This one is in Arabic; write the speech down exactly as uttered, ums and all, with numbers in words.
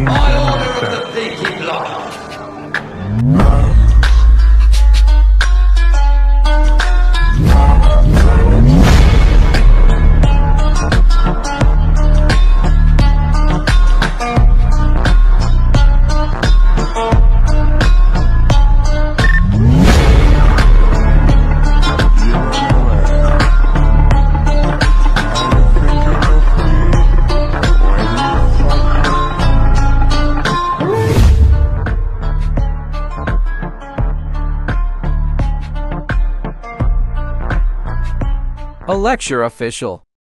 By order of the Peaky blood. A lecture official.